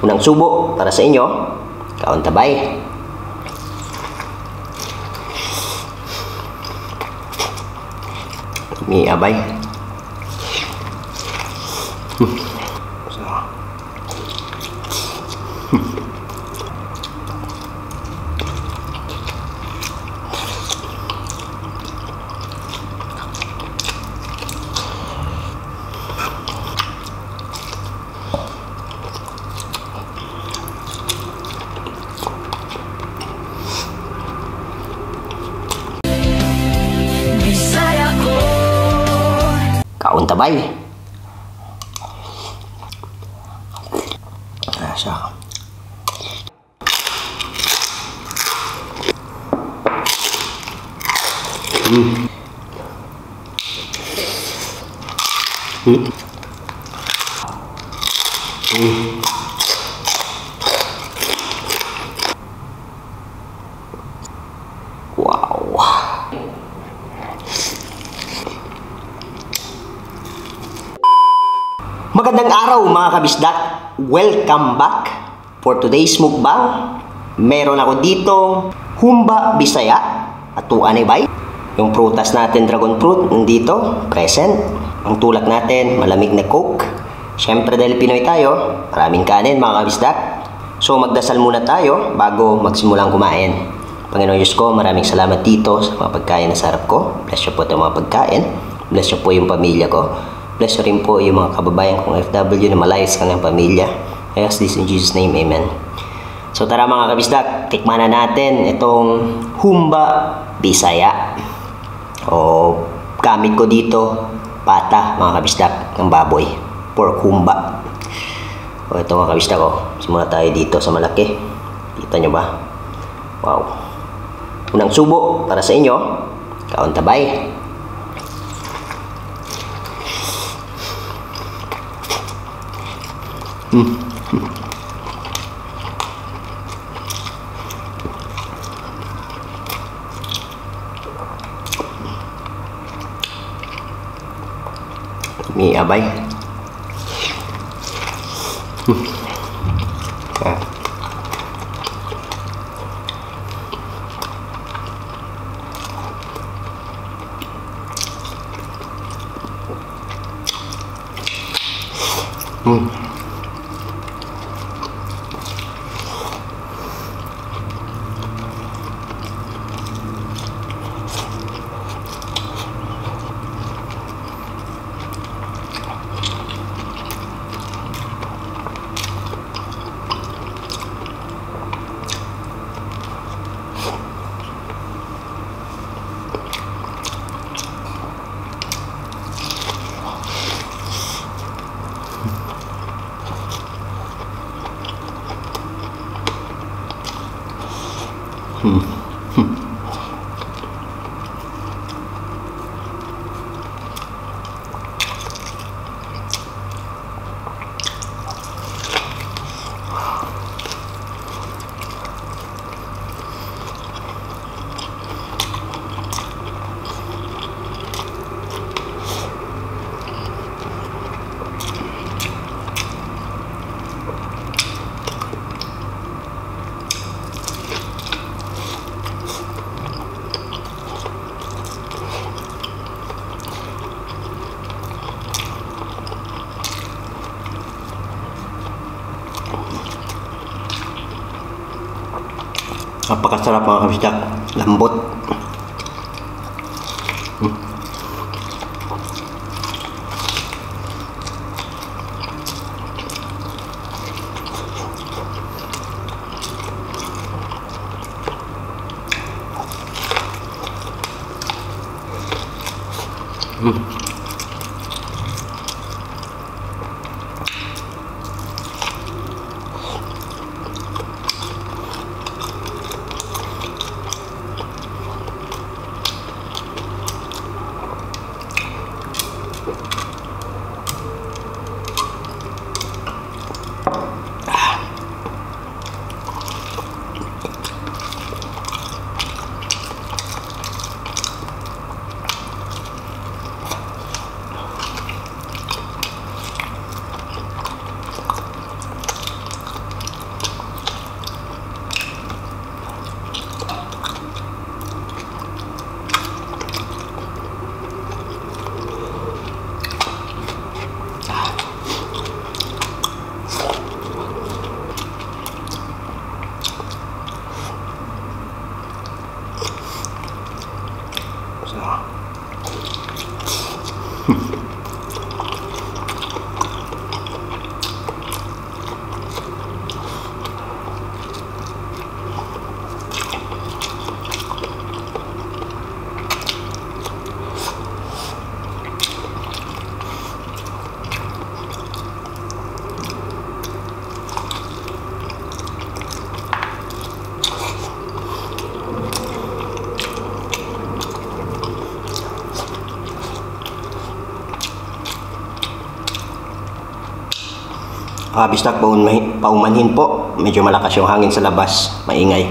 Unang subo para sa inyo, kauntabay. May abay. Kauntabay. Siya. Wow. Magandang araw mga kabisdak. Welcome back for today's mukbang. Meron ako dito humba bisaya at tuanay bay. Yung prutas natin, dragon fruit, nandito, present. Ang tulak natin, malamig na coke. Siyempre dahil Pinoy tayo, maraming kanin mga kabisdak. So magdasal muna tayo bago magsimulang kumain. Panginoon Diyos ko, maraming salamat dito sa mga pagkain na sarap ko. Bless nyo po itong mga pagkain. Bless nyo po yung pamilya ko. Bless nyo rin po yung mga kababayan kong FW na malayo sa kanilang pamilya. I ask this in Jesus' name, Amen. So tara mga kabisdak, tikman na natin itong humba bisaya. O gamit ko dito, pata mga kabisdak ng baboy. Pork humba. O ito mga kabisdak ko, simula tayo dito sa malaki. Kita nyo ba? Wow. Unang subo para sa inyo, kauntabay. May abay. Napakasarap mga kabisdak, lambot. Kabisdak, paumanhin po. Medyo malakas yung hangin sa labas. Maingay.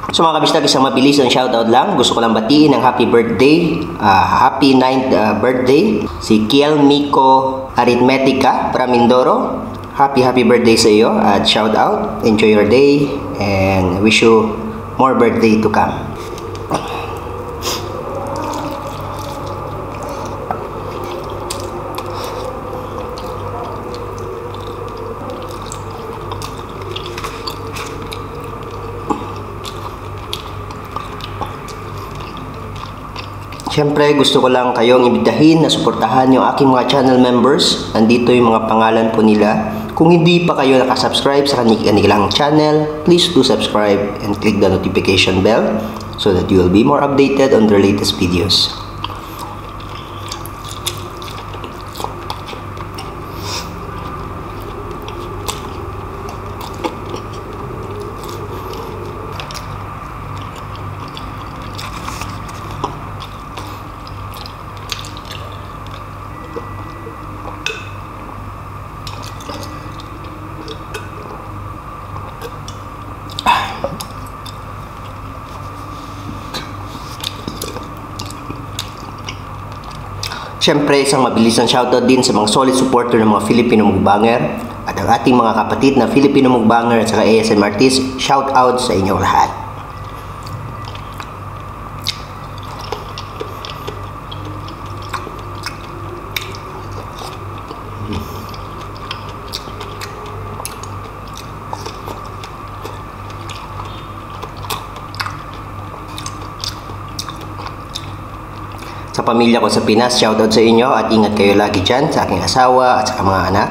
So mga kabisdag, isang mabilis ang shoutout lang. Gusto ko lang batiin ng happy birthday, happy 9th birthday, si Kiel Miko Arithmetica from Mindoro. Happy birthday sa iyo at shoutout. Enjoy your day and wish you more birthday to come. Siyempre, gusto ko lang kayong imbitahin na suportahan yung aking mga channel members. Nandito yung mga pangalan po nila. Kung hindi pa kayo nakasubscribe sa kanilang channel, please do subscribe and click the notification bell so that you will be more updated on their latest videos. Siyempre, isang mabilisang shoutout din sa mga solid supporter ng mga Filipino mukbanger at ang ating mga kapatid na Filipino mukbanger at saka ASM artist. Shoutout sa inyong lahat. Sa pamilya ko sa Pinas, shoutout sa inyo at ingat kayo lagi dyan sa aking asawa at sa mga anak.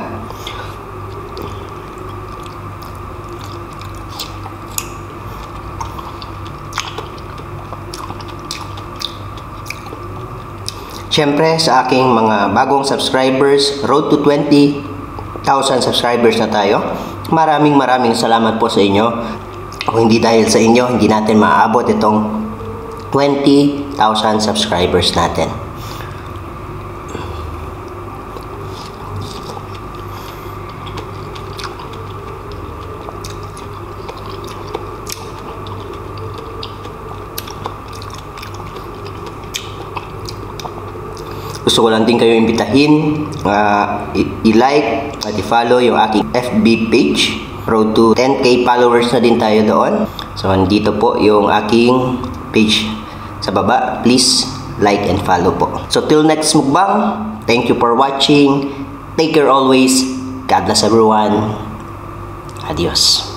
Siyempre sa aking mga bagong subscribers, road to 20,000 subscribers na tayo. Maraming salamat po sa inyo. Kung hindi dahil sa inyo, hindi natin maaabot itong 20,000 subscribers natin. Gusto ko lang din kayo imbitahin, i-like at i-follow yung aking FB page. Road to 10k followers na din tayo doon. So, nandito po yung aking page sa baba. Please like and follow po. So till next mukbang, thank you for watching. Take care always. God bless everyone. Adios.